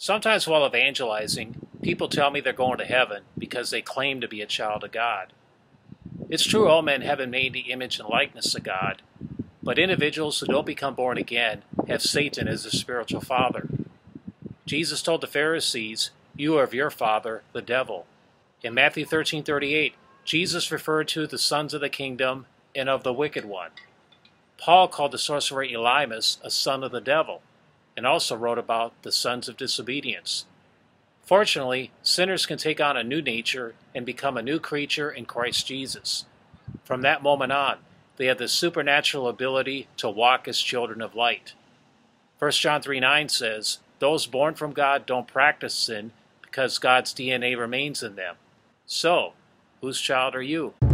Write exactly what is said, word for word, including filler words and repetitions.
Sometimes while evangelizing, people tell me they're going to heaven because they claim to be a child of God. It's true all men have been made in the image and likeness of God, but individuals who don't become born again have Satan as their spiritual father. Jesus told the Pharisees, "You are of your father, the devil." In Matthew thirteen thirty-eight, Jesus referred to the sons of the kingdom and of the wicked one. Paul called the sorcerer Elymas a son of the devil, and also wrote about the sons of disobedience. Fortunately, sinners can take on a new nature and become a new creature in Christ Jesus. From that moment on, they have the supernatural ability to walk as children of light. First John three nine says, "Those born from God don't practice sin because God's D N A remains in them." So, whose child are you?